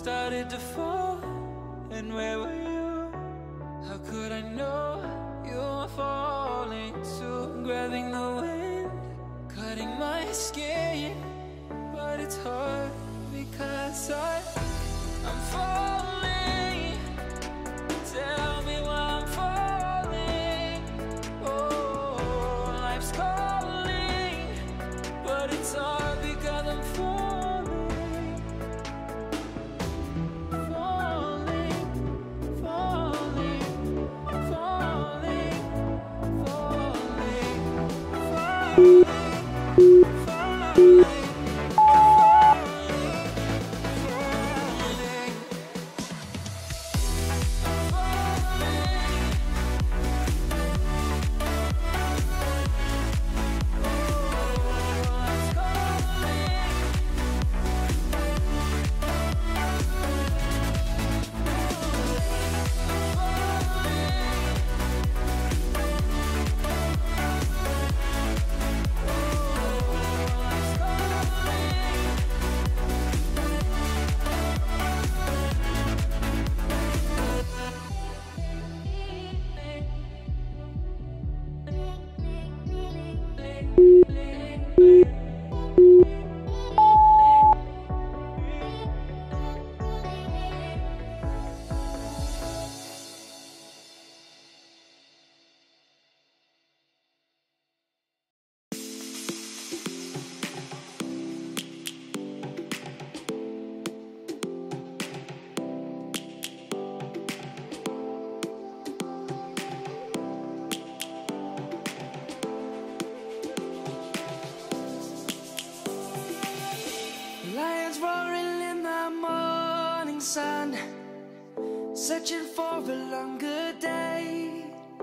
started to fall, and where were you? How could I know you were falling too? Grabbing the wind, cutting my skin, but it's hard because I'm falling. Tell me why I'm falling. Oh, life's calling, but it's hard because I'm falling. Falling, falling, falling, falling, falling, falling. Lions roaring in the morning sun, searching for a longer day.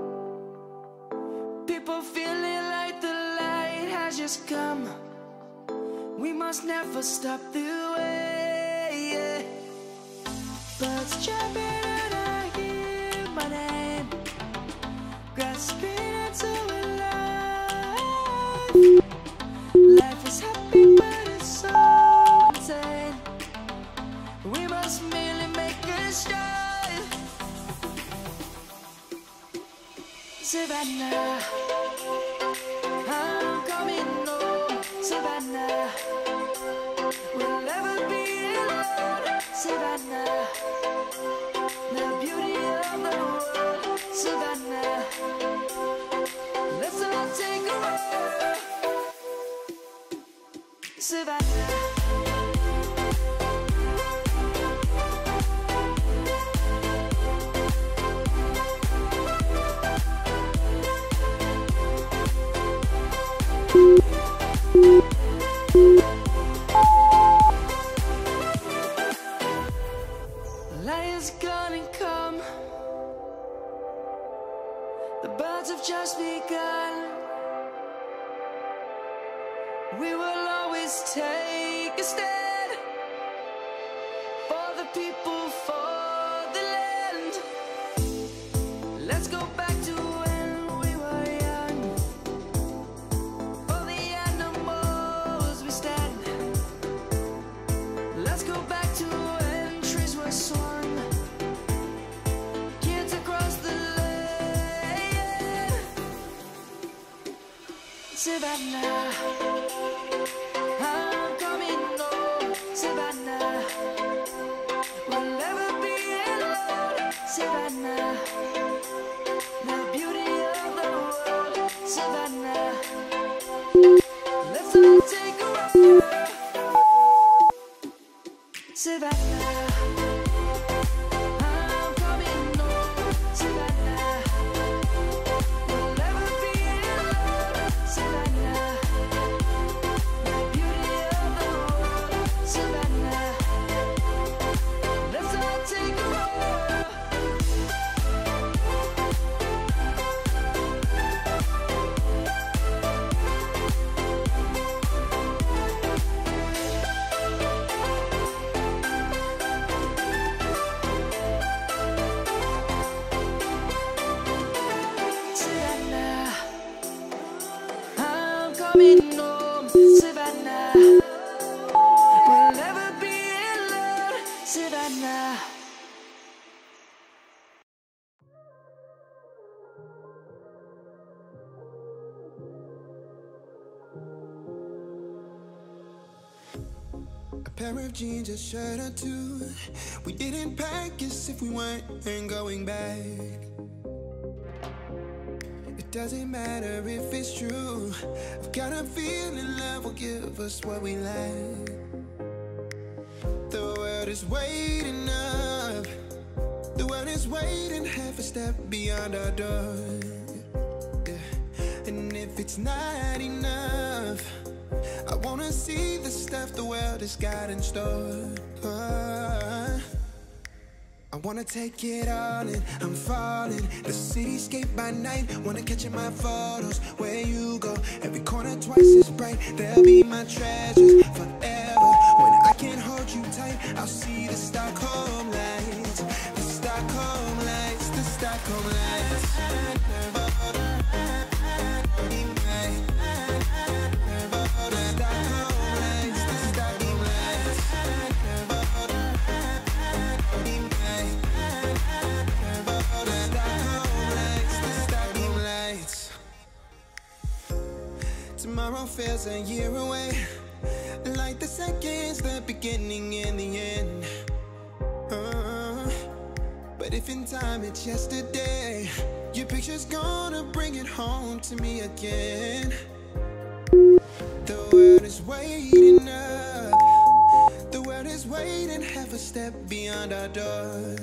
People feeling like the light has just come. We must never stop the way. Birds jumping and I hear my name, grasping into a life. Life is happy but it's so insane. We must merely make a start. Savannah, I'm coming home. Savannah, we'll never be alone. Savannah, the beauty of the world. Savannah, let's all take a walk. Savannah. Lion's gonna come. The birds have just begun. We will always take a stand for the people, for the land. Let's go back to when we were young. For the animals we stand. Let's go back to when trees were swung. Kids across the land. Savannah, I'm coming home. Savannah, we'll never be alone. Savannah, the beauty of the world. Savannah, let's all take a walk. Savannah, I'm coming home. Savannah, we'll never be alone. Savannah, the beauty of the world. Savannah, let's all take a walk. Savannah, I'm coming home. Savannah, we'll never be alone. Savannah. A pair of jeans, a shirt or two. We didn't pack as if we weren't going back. It doesn't matter if it's true. I've got a feeling love will give us what we lack. The world is waiting up. The world is waiting half a step beyond our door. Yeah. And if it's not enough, I wanna see the stuff the world has got in store. I wanna take it all in, I'm falling. The cityscape by night, wanna catch in my photos. Where you go, every corner twice as bright. They'll be my treasures forever. When I can't hold you tight, I'll see the Stockholm lights. The Stockholm lights, the Stockholm lights. Tomorrow feels a year away, like the seconds, the beginning and the end. But if in time it's yesterday, your picture's gonna bring it home to me again. The world is waiting up. The world is waiting half a step beyond our door.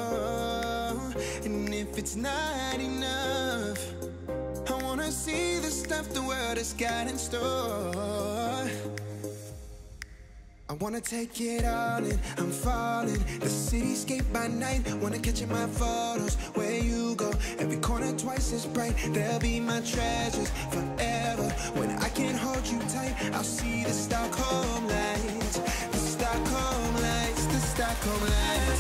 And if it's not enough, I wanna see the stuff the world has got in store. I wanna take it all in, I'm falling. The cityscape by night, wanna catch in my photos. Where you go, every corner twice as bright. They'll be my treasures forever. When I can't hold you tight, I'll see the Stockholm lights. The Stockholm lights, the Stockholm lights.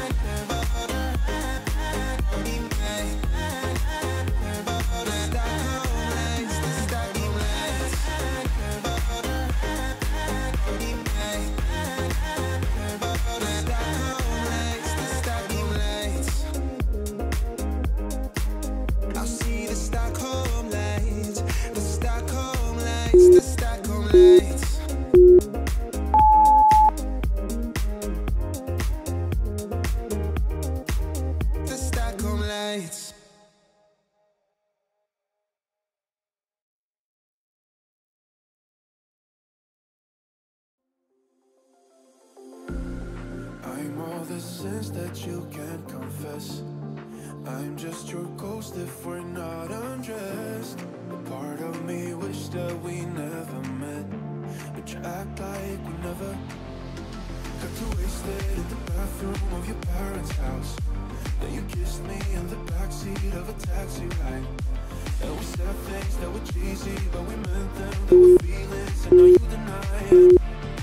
I'm all the sins that you can't confess. I'm just your ghost if we're not undressed. A part of me wish that we never met, but you act like we never. Got too wasted in the bathroom of your parents' house. Then you kissed me in the backseat of a taxi ride. And we said things that were cheesy, but we meant them. There were feelings, and now you deny it.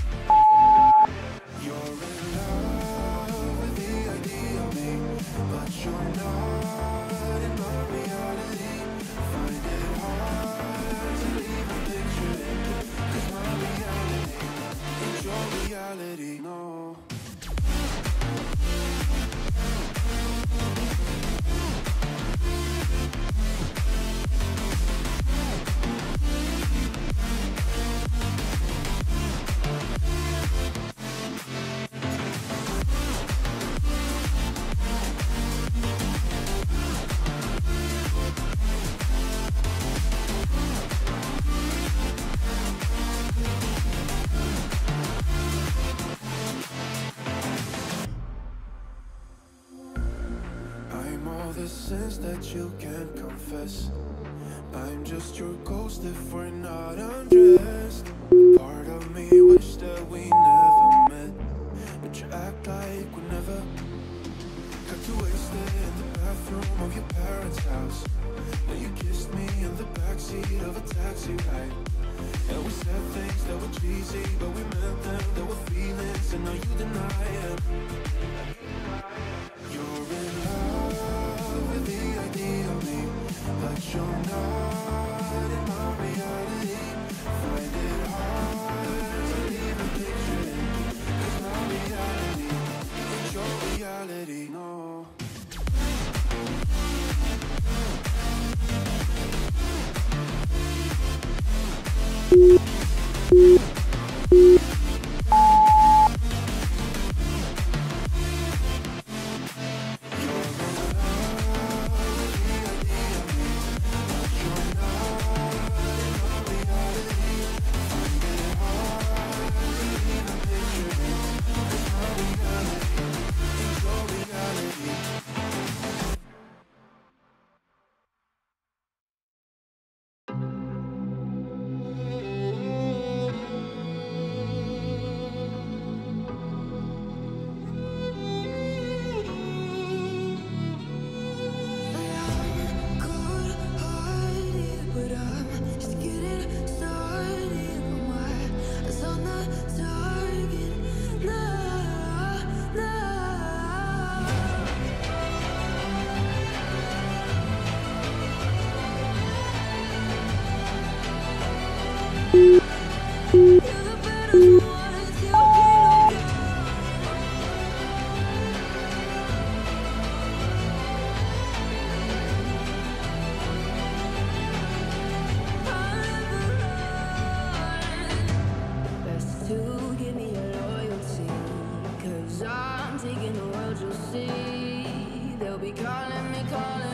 You're in love with the idea of me, but you're not in my reality. Find it hard to even picture it, 'cause my reality ain't your reality, no. The sins that you can't confess. I'm just your ghost if we're not undressed. Part of me wish that we never met, but you act like we never. Got too wasted in the bathroom of your parents' house. Then you kissed me in the backseat of a taxi ride. And we said things that were cheesy, but we meant them. There were feelings, and now you deny it. You're in love with the idea of me, but you're not in my reality. Find it hard to even picture it, 'cause my reality ain't your reality, no. calling me, calling